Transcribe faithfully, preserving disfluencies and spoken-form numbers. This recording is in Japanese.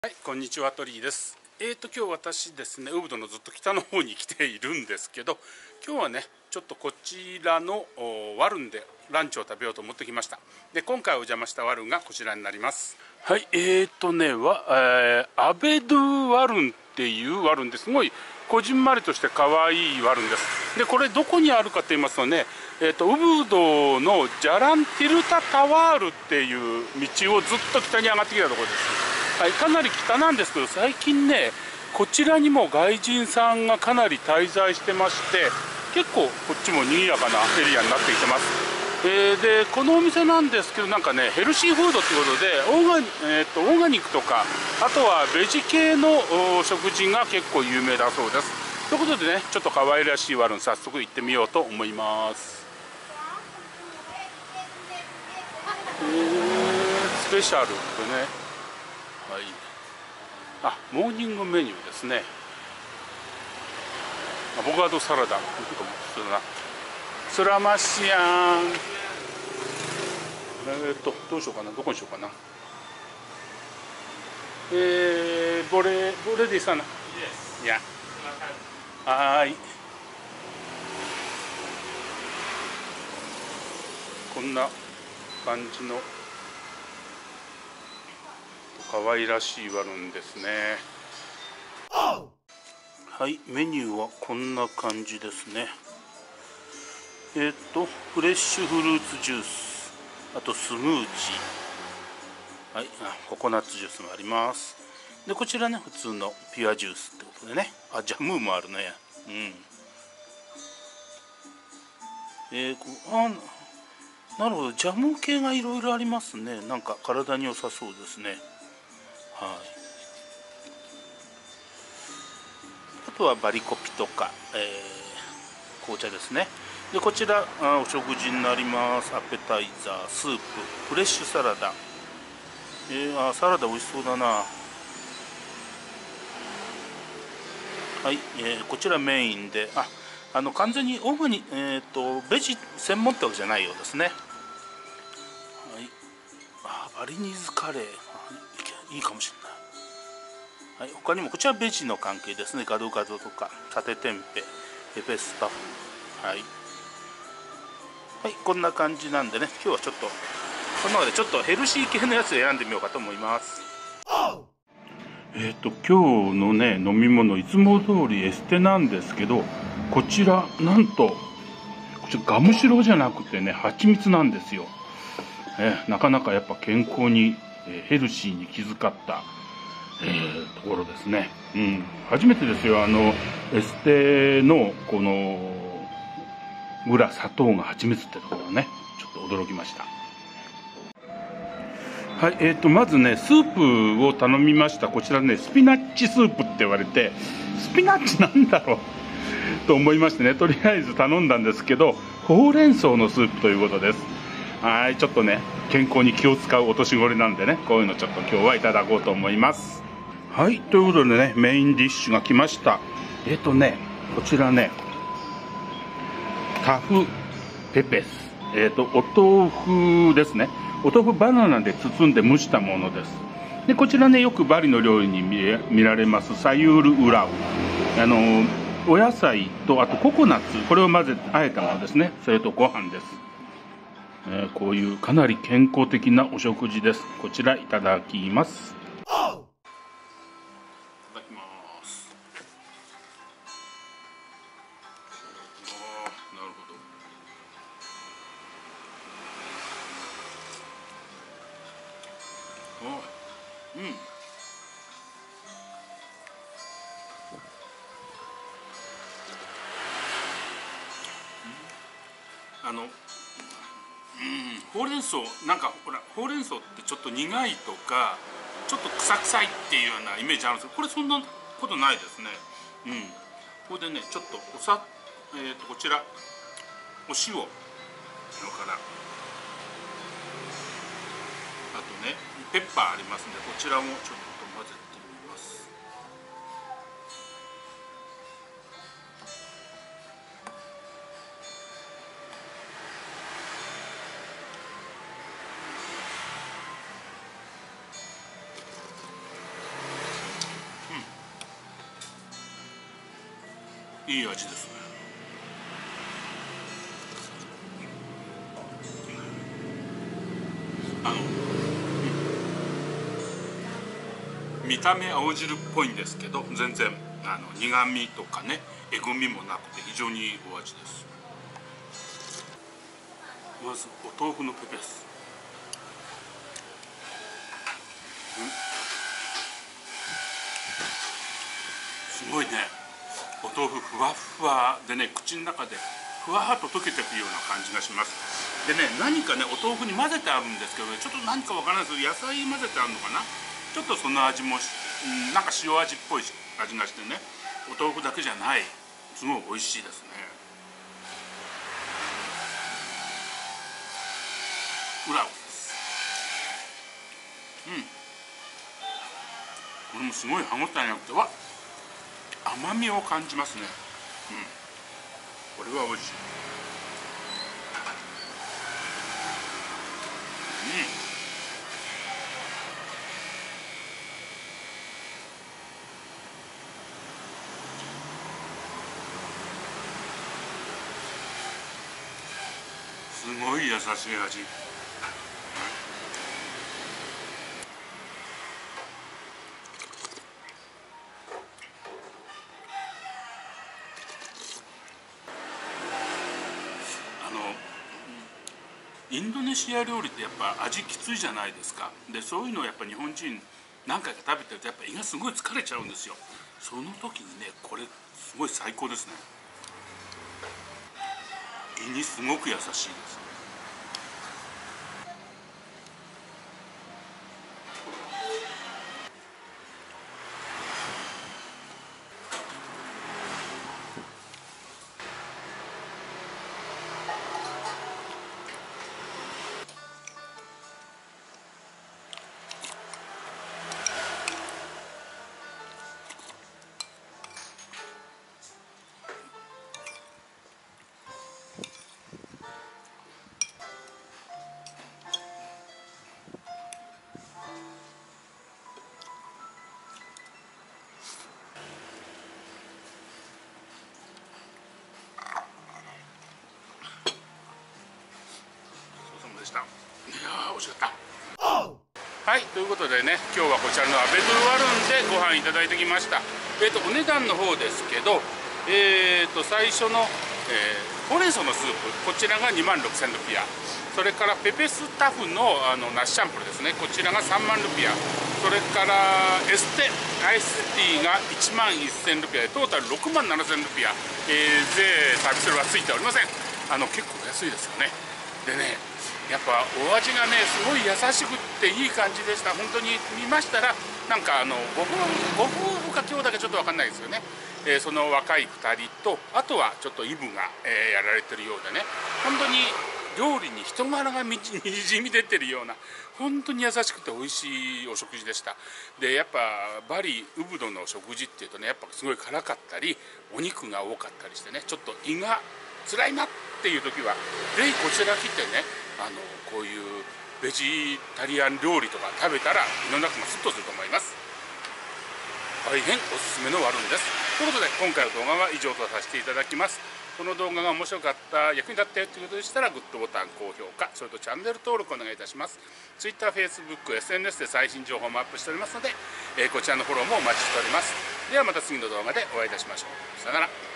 はい、こんにちは、トリーです。えーと今日私ですね、ウブドのずっと北の方に来ているんですけど、今日はね、ちょっとこちらのワルンでランチを食べようと思ってきました。で、今回お邪魔したワルンがこちらになります。はい、えーとね、わえー、アベドゥワルンっていうワルンですごいこじんまりとして可愛いワルンです。で、これどこにあるかと言いますとね、えーとウブドのジャランティルタタワールっていう道をずっと北に上がってきたところです。はい、かなり北なんですけど、最近ね、こちらにも外人さんがかなり滞在してまして、結構こっちも賑やかなエリアになってきてます。えー、でこのお店なんですけど、なんかね、ヘルシーフードってことでオーガ、えー、とオーガニックとか、あとはベジ系の食事が結構有名だそうです。ということでね、ちょっと可愛らしいワルン、早速行ってみようと思います。えー、スペシャルってね、はい、あ、モーニングメニューですね。アボカドサラダ、スラマシアン。えー、っとどうしようかな、どこにしようかな。えー、ボレボレディサナ、いや、はい、こんな感じの可愛らしいワルンですね。はい、メニューはこんな感じですね。えっとフレッシュフルーツジュース、あとスムージー、はい、ココナッツジュースもあります。でこちらね、普通のピュアジュースってことでね、あ、ジャムもあるね。うん、えー、こあなるほど、ジャム系がいろいろありますね。なんか体に良さそうですね。はい、あとはバリコピとか、えー、紅茶ですね。でこちらあお食事になります。アペタイザー、スープ、フレッシュサラダ。えー、あサラダ美味しそうだな。はい、えー、こちらメインで、ああの完全にオーガニ、えーとベジ専門ってわけじゃないようですね。はい、あバリニーズカレー、いいかもしれない。はい、他にもこちらベジの関係ですね。ガドガドとかサテテンペ、ペペスパフ、はい、はい、こんな感じなんでね、今日はちょっとこの中でちょっとヘルシー系のやつを選んでみようかと思います。えっと今日のね、飲み物いつも通りエステなんですけど、こちらなんとこちらガムシロじゃなくてね、蜂蜜なんですよ。えなかなかやっぱ健康に、えヘルシーに気遣った、えー、ところですね。うん、初めてですよ、あのエステのこの裏砂糖が蜂蜜ってところはね、ちょっと驚きました。はい、えーとまずね、スープを頼みました。こちらね、スピナッチスープって言われて、スピナッチなんだろうと思いましてね、とりあえず頼んだんですけど、ほうれん草のスープということです。はい、ちょっとね、健康に気を使うお年頃なんでね、こういうのちょっと今日はいただこうと思います。はい、ということでね、メインディッシュが来ました。えっ、ー、とね、こちらね、タフペペス、えっ、ー、とお豆腐ですね。お豆腐バナナで包んで蒸したものです。でこちらね、よくバリの料理に 見, 見られますサユールウラウ、あのお野菜とあとココナッツ、これを混ぜてあえたものですね。それとご飯です。えー、こういうかなり健康的なお食事です。こちらいただきます。いただきます。ああ、なるほど。うん、あの、うん、ほうれん草、なんかほら、ほうれん草ってちょっと苦いとかちょっと臭臭いっていうようなイメージあるんですけど、これそんなことないですね。うん、これでね、ちょっとおさ、えー、とこちらお塩のからあとね、ペッパーありますんで、こちらもちょっと混ぜてみます。 いい味ですね。あの、うん、見た目青汁っぽいんですけど、全然あの苦味とかね、えぐみもなくて非常にいいお味です。まずお豆腐のペペス、うん、すごいね。お豆腐ふわふわでね、口の中でふわっと溶けていくような感じがします。でね、何かねお豆腐に混ぜてあるんですけど、ね、ちょっと何かわからないですけど、野菜混ぜてあるのかな、ちょっとその味も、うん、なんか塩味っぽい味がしてね、お豆腐だけじゃない、すごい美味しいですね。裏をです。うん、これもすごい歯ごたえがあって、わ甘みを感じますね。うん、これは美味しい。うん、すごい優しい味。あのインドネシア料理ってやっぱ味きついじゃないですか。でそういうのをやっぱ日本人何回か食べてるとやっぱ胃がすごい疲れちゃうんですよ。その時にねこれすごい最高ですね。胃にすごく優しいです。でした。いやー美味しかった。はい、ということでね、今日はこちらのアベドルワルンでご飯いただいてきました。えっ、ー、とお値段の方ですけど、えっ、ー、と最初の、えー、ほうれん草のスープ、こちらがにまんろくせんルピア、それからペペスタフのあのナッシャンプルですね、こちらがさんまんルピア、それからエステアイスティーがいちまんせんルピアでトータルろくまんななせんルピア、えー、税サービス料はついておりません。あの結構安いですよね。でね、やっぱお味がねすごい優しくっていい感じでした。本当に見ましたらなんかあのご夫婦か今日だけちょっと分かんないですよね。えー、その若いふたりとあとはちょっとイブが、えー、やられてるようでね、本当に料理に人柄がにじみ出てるような本当に優しくて美味しいお食事でした。でやっぱバリウブドの食事っていうとね、やっぱすごい辛かったりお肉が多かったりしてね、ちょっと胃が辛いなっていう時はぜひこちら来てね、あのこういうベジタリアン料理とか食べたら胃の中がスッとすると思います。大変おすすめのワルンです。ということで今回の動画は以上とさせていただきます。この動画が面白かった、役に立ったよということでしたらグッドボタン、高評価、それとチャンネル登録お願いいたします。 Twitter、Facebook、エスエヌエス で最新情報もアップしておりますので、えー、こちらのフォローもお待ちしております。ではまた次の動画でお会いいたしましょう。さよなら。